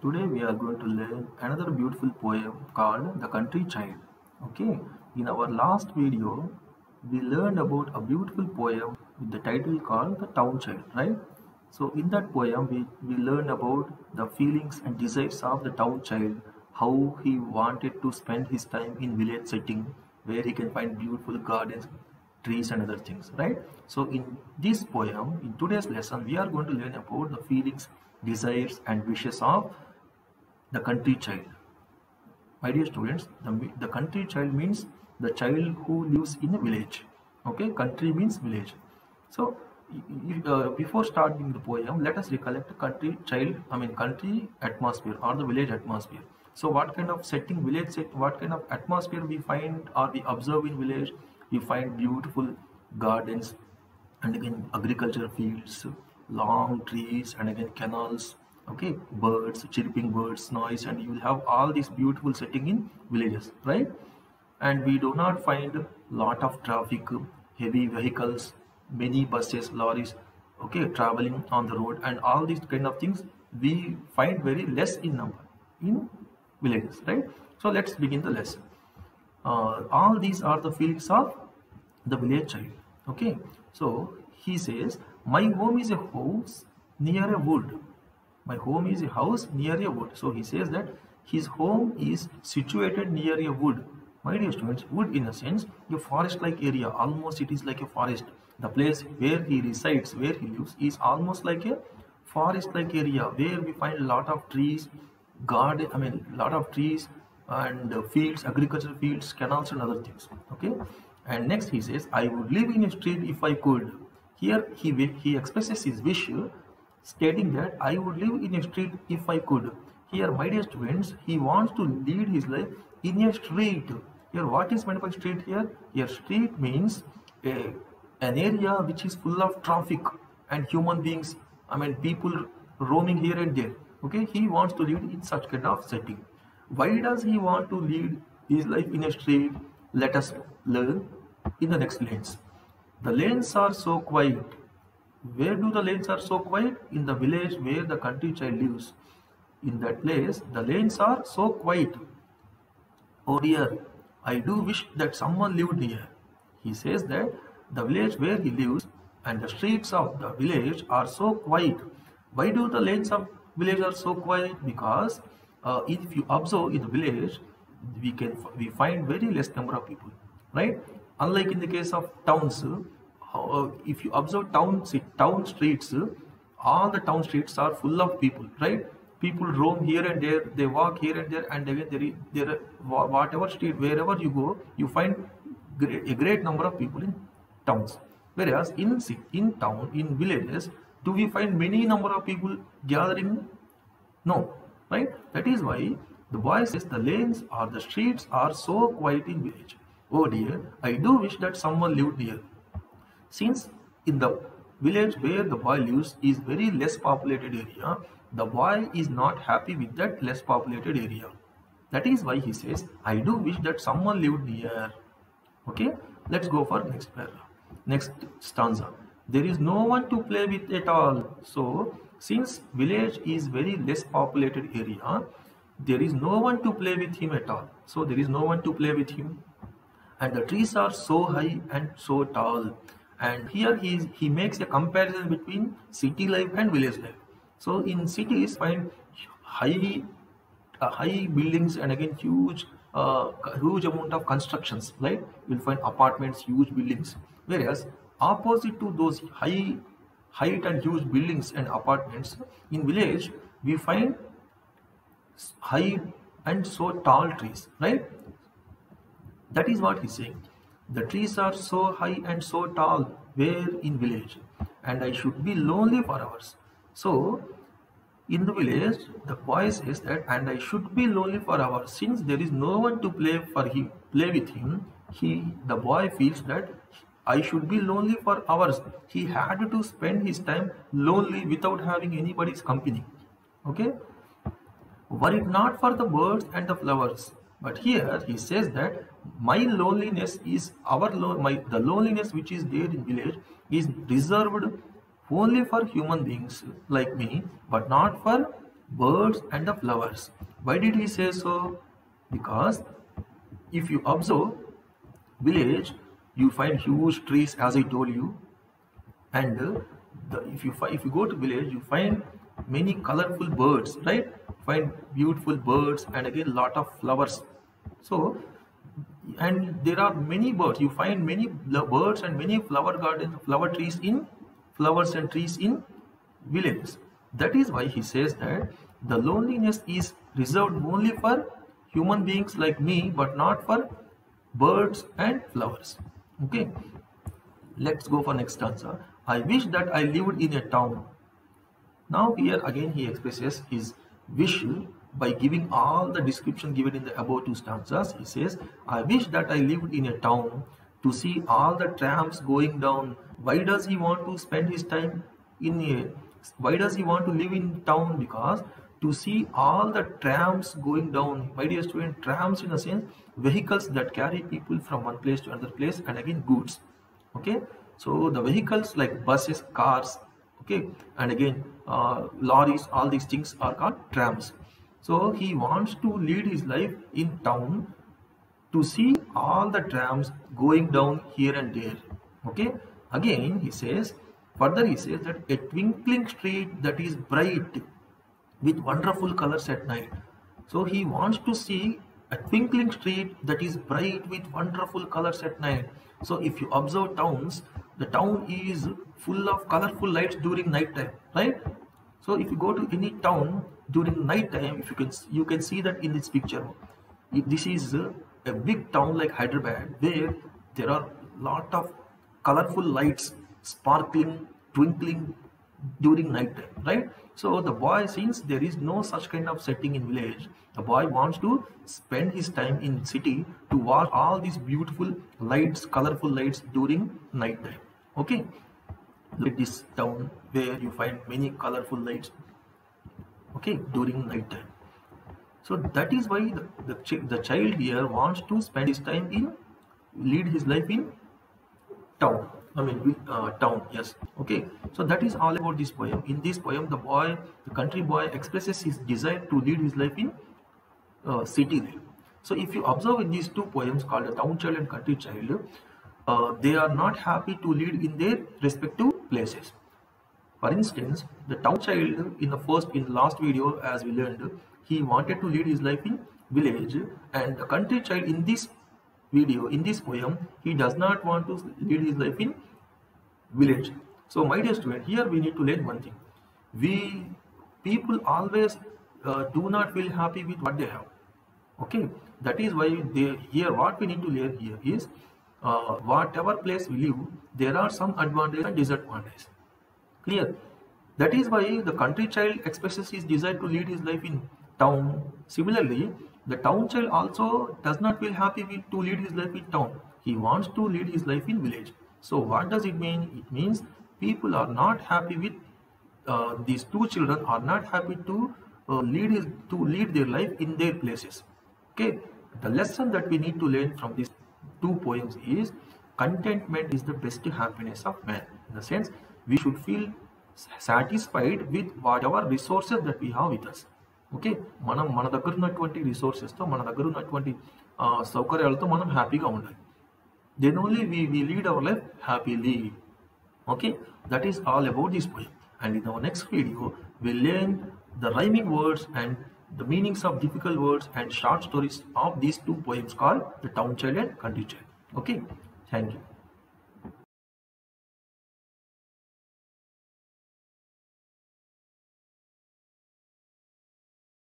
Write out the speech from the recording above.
Today we are going to learn another beautiful poem called The Country Child. Okay, in our last video we learned about a beautiful poem with the title called The Town Child, right? So in that poem we learned about the feelings and desires of the town child, how he wanted to spend his time in village setting where he can find beautiful gardens, trees and other things, right? So in this poem, in today's lesson, we are going to learn about the feelings, desires and wishes of the country child. My dear students, the country child means the child who lives in a village. Okay, country means village. So before starting the poem, let us recollect country child, country atmosphere or the village atmosphere. So what kind of setting, village set, what kind of atmosphere we find or we observe in village? We find beautiful gardens and again agriculture fields, long trees and again canals, okay, birds, chirping birds, noise, and you will have all this beautiful setting in villages, right? And we do not find lot of traffic, heavy vehicles, many buses, lorries, okay, traveling on the road, and all these kind of things we find very less in number in villages, right? So let's begin the lesson. All these are the feelings of the village child. Okay, so he says, my home is a house near a wood. My home is a house near a wood. So he says that his home is situated near a wood. My dear students, wood in a sense, a forest-like area. Almost it is like a forest. The place where he resides, where he lives, is almost like a forest-like area where we find a lot of trees, lot of trees and fields, agricultural fields, canals and other things. Okay, and next he says, I would live in a street if I could. Here he expresses his wish, stating that I would live in a street if I could. Here, my dear students, he wants to lead his life in a street. Here, what is meant by street here? Here, street means an area which is full of traffic and human beings, people roaming here and there. Okay, he wants to live in such kind of setting. Why does he want to lead his life in a street? Let us learn in the next lanes. The lanes are so quiet. Where do the lanes are so quiet? In the village where the country child lives. In that place, the lanes are so quiet. Oh dear, I do wish that someone lived near. He says that the village where he lives and the streets of the village are so quiet. Why do the lanes of village are so quiet? Because if you observe in the village, we find very less number of people, right? Unlike in the case of towns, if you observe town streets, all the town streets are full of people, right? People roam here and there, they walk here and there, and again there whatever street, wherever you go, you find a great number of people in towns. Whereas in villages, do we find many number of people gathering? No, right? That is why the boy says the lanes or the streets are so quiet in village. Oh dear, I do wish that someone lived near. Since in the village where the boy lives is very less populated area, the boy is not happy with that less populated area. That is why he says, I do wish that someone lived near. Okay, let's go for next stanza. There is no one to play with at all. So since village is very less populated area, there is no one to play with him at all. So there is no one to play with him. And the trees are so high and so tall. And here he makes a comparison between city life and village life. So in cities find high buildings and again huge amount of constructions, right? You'll find apartments, huge buildings. Whereas opposite to those height and huge buildings and apartments, in village we find high and so tall trees, right? That is what he's saying. The trees are so high and so tall where in village, and I should be lonely for hours. So in the village, the boy says that, and I should be lonely for hours. Since there is no one to play with him, the boy feels that I should be lonely for hours. He had to spend his time lonely without having anybody's company. Okay, were it not for the birds and the flowers. But here he says that my loneliness is the loneliness which is there in village is reserved only for human beings like me, but not for birds and the flowers. Why did he say so? Because if you observe village, you find huge trees, as I told you, and if you go to village, you find many colorful birds, right? Find beautiful birds and again lot of flowers. So, and there are many birds. You find many birds and many flower gardens, flower trees in flowers and trees in villages. That is why he says that the loneliness is reserved only for human beings like me, but not for birds and flowers. Okay, let's go for next stanza. I wish that I lived in a town. Now here again he expresses his wish by giving all the description given in the above two stanzas. He says, I wish that I lived in a town to see all the trams going down. Why does he want to spend his time in a, why does he want to live in town? Because to see all the trams going down. My dear student, trams in a sense, vehicles that carry people from one place to another place and again goods. Okay, so the vehicles like buses, cars, okay, and again lorries, all these things are called trams. So he wants to lead his life in town to see all the trams going down here and there. Okay, again he says, further he says that a twinkling street that is bright with wonderful colors at night. So he wants to see a twinkling street that is bright with wonderful colors at night. So if you observe towns, the town is full of colorful lights during night time, right? So if you go to any town during night time, if you can see that in this picture. This is a big town like Hyderabad, where there are lot of colorful lights sparkling, twinkling during night time, right? So the boy, since there is no such kind of setting in village, the boy wants to spend his time in city to watch all these beautiful lights, colorful lights during night time. Okay, look at this town where you find many colorful lights, okay, during night time. So that is why the child here wants to spend his time in, lead his life in town. I mean, town, yes. Okay, so that is all about this poem. In this poem, the country boy expresses his desire to lead his life in city life. So if you observe in these two poems called The Town Child and Country Child, they are not happy to lead in their respective places. For instance, the town child in the last video, as we learned, he wanted to lead his life in village, and the country child in this video, in this poem, he does not want to lead his life in village. So my dear student, here we need to learn one thing. People always do not feel happy with what they have. Okay, that is why what we need to learn here is whatever place we live, there are some advantages and disadvantages. Clear? That is why the country child expresses his desire to lead his life in town. Similarly, the town child also does not feel happy to lead his life in town. He wants to lead his life in village. So what does it mean? It means people are not happy with these two children are not happy to lead their life in their places. Okay, the lesson that we need to learn from these two poems is contentment is the best happiness of man. In the sense, we should feel satisfied with whatever resources that we have with us. Okay, మన దగ్గర ఉన్నటువంటి resources తో మన దగ్గర ఉన్నటువంటి సౌకర్యాలతో మనం హ్యాపీగా ఉండాలి. Then only we lead our life happily. Okay, that is all about this poem. And in our next video, we'll learn the rhyming words and the meanings of difficult words and short stories of these two poems called The Town Child and Country Child. Okay, thank you.